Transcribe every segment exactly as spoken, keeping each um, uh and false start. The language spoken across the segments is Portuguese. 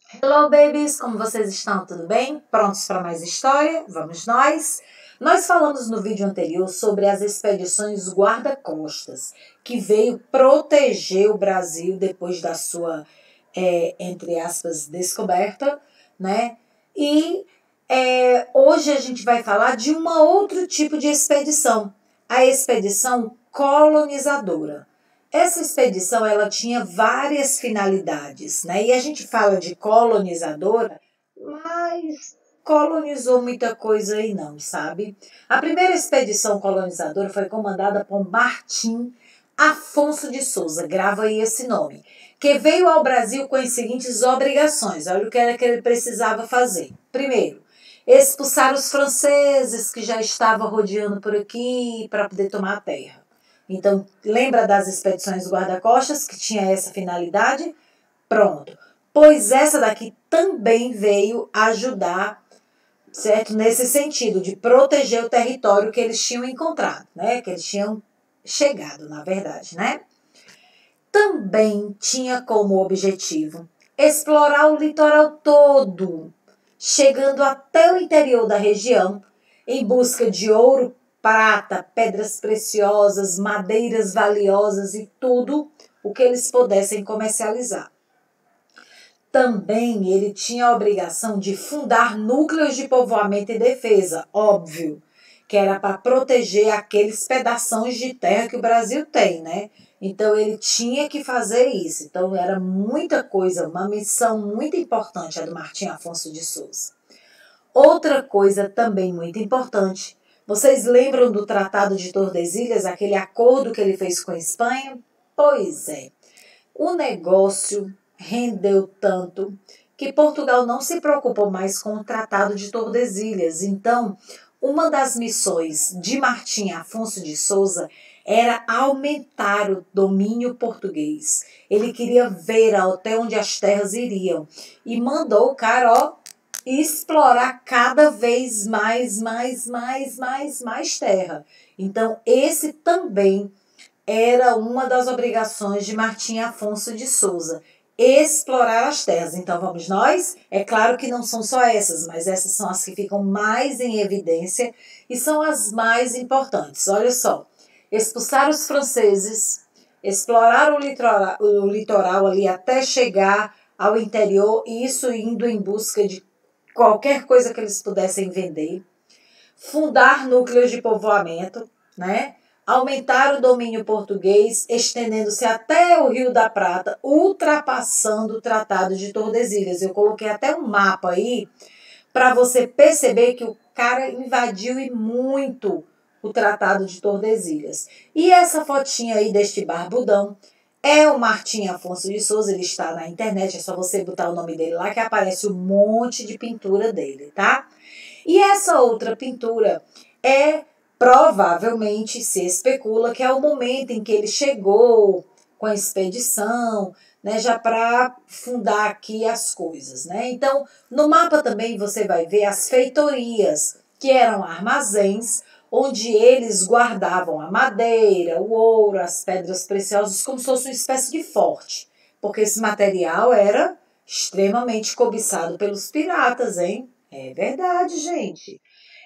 Hello, babies! Como vocês estão? Tudo bem? Prontos para mais história? Vamos nós! Nós falamos no vídeo anterior sobre as expedições guarda-costas, que veio proteger o Brasil depois da sua, é, entre aspas, descoberta, né? E é, hoje a gente vai falar de um outro tipo de expedição, a expedição colonizadora. Essa expedição ela tinha várias finalidades, né? E a gente fala de colonizadora, mas colonizou muita coisa aí não, sabe? A primeira expedição colonizadora foi comandada por Martim Afonso de Souza, grava aí esse nome, que veio ao Brasil com as seguintes obrigações. Olha o que era que ele precisava fazer. Primeiro, expulsar os franceses que já estavam rodeando por aqui para poder tomar a terra. Então, lembra das expedições guarda-costas que tinha essa finalidade? Pronto. Pois essa daqui também veio ajudar, certo? Nesse sentido, de proteger o território que eles tinham encontrado, né? Que eles tinham chegado, na verdade, né? Também tinha como objetivo explorar o litoral todo, chegando até o interior da região, em busca de ouro, prata, pedras preciosas, madeiras valiosas e tudo o que eles pudessem comercializar. Também ele tinha a obrigação de fundar núcleos de povoamento e defesa, óbvio, que era para proteger aqueles pedaços de terra que o Brasil tem, né? Então ele tinha que fazer isso. Então era muita coisa, uma missão muito importante a do Martim Afonso de Souza. Outra coisa também muito importante, vocês lembram do Tratado de Tordesilhas, aquele acordo que ele fez com a Espanha? Pois é, o negócio rendeu tanto que Portugal não se preocupou mais com o Tratado de Tordesilhas. Então, uma das missões de Martim Afonso de Souza era aumentar o domínio português. Ele queria ver até onde as terras iriam e mandou o cara, ó, explorar cada vez mais, mais, mais, mais, mais terra. Então, esse também era uma das obrigações de Martim Afonso de Souza, explorar as terras. Então, vamos nós? É claro que não são só essas, mas essas são as que ficam mais em evidência e são as mais importantes. Olha só, expulsar os franceses, explorar o litoral, o litoral ali até chegar ao interior, e isso indo em busca de qualquer coisa que eles pudessem vender, fundar núcleos de povoamento, né? Aumentar o domínio português, estendendo-se até o Rio da Prata, ultrapassando o Tratado de Tordesilhas. Eu coloquei até um mapa aí para você perceber que o cara invadiu e muito o Tratado de Tordesilhas. E essa fotinha aí deste barbudão é o Martim Afonso de Souza, ele está na internet, é só você botar o nome dele lá que aparece um monte de pintura dele, tá? E essa outra pintura é, provavelmente, se especula que é o momento em que ele chegou com a expedição, né, já para fundar aqui as coisas, né? Então, no mapa também você vai ver as feitorias, que eram armazéns, onde eles guardavam a madeira, o ouro, as pedras preciosas, como se fosse uma espécie de forte, porque esse material era extremamente cobiçado pelos piratas, hein? É verdade, gente.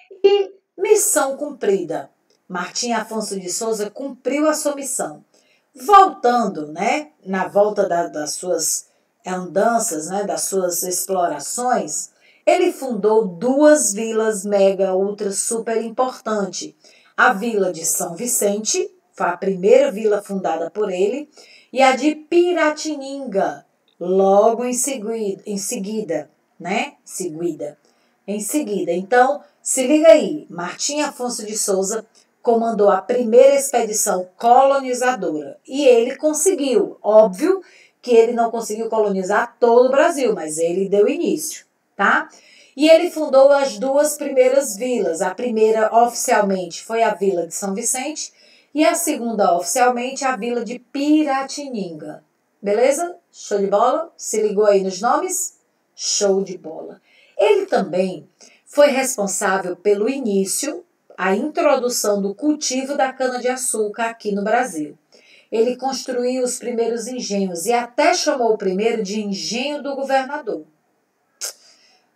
E missão cumprida. Martim Afonso de Souza cumpriu a sua missão. Voltando, né, na volta da, das suas andanças, né, das suas explorações, ele fundou duas vilas mega, ultra, super importantes. A vila de São Vicente, foi a primeira vila fundada por ele, e a de Piratininga, logo em seguida, em seguida, né? Seguida. Em seguida. Então, se liga aí, Martim Afonso de Souza comandou a primeira expedição colonizadora e ele conseguiu. Óbvio que ele não conseguiu colonizar todo o Brasil, mas ele deu início, tá? E ele fundou as duas primeiras vilas. A primeira, oficialmente, foi a Vila de São Vicente e a segunda, oficialmente, a Vila de Piratininga. Beleza? Show de bola? Se ligou aí nos nomes? Show de bola. Ele também foi responsável pelo início, a introdução do cultivo da cana-de-açúcar aqui no Brasil. Ele construiu os primeiros engenhos e até chamou o primeiro de engenho do governador.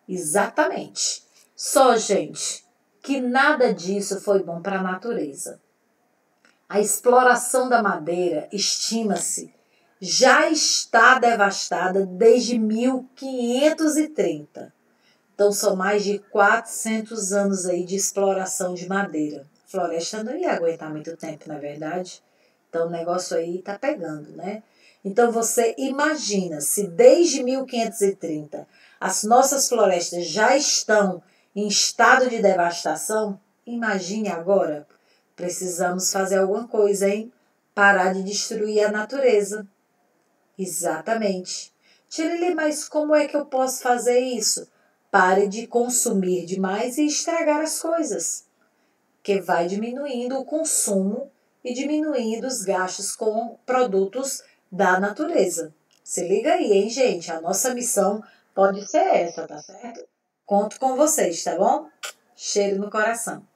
Exatamente. Só, gente, que nada disso foi bom para a natureza. A exploração da madeira, estima-se, já está devastada desde mil quinhentos e trinta. Então, são mais de quatrocentos anos aí de exploração de madeira. A floresta não ia aguentar muito tempo, na verdade. Então, o negócio aí tá pegando, né? Então, você imagina, se desde mil quinhentos e trinta as nossas florestas já estão em estado de devastação, imagine agora. Precisamos fazer alguma coisa, hein? Parar de destruir a natureza. Exatamente. Tirili, mas como é que eu posso fazer isso? Pare de consumir demais e estragar as coisas, que vai diminuindo o consumo e diminuindo os gastos com produtos da natureza. Se liga aí, hein, gente? A nossa missão pode ser essa, tá certo? Conto com vocês, tá bom? Cheiro no coração.